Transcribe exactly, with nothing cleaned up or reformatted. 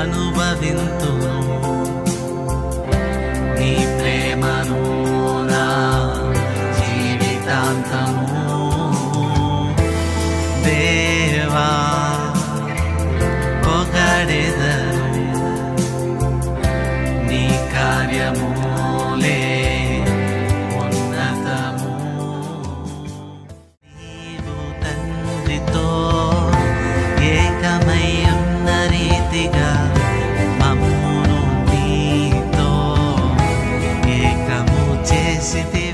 అనుభవింతును నీ ప్రేమను నా జీవితాంతము దేవా పొగడెదను నీ కార్యములే ఉన్నతము నీవు తండ్రితో ఏకమై ఉన్న రీతిగా మమ్మును నీతో ఏకము చేసితి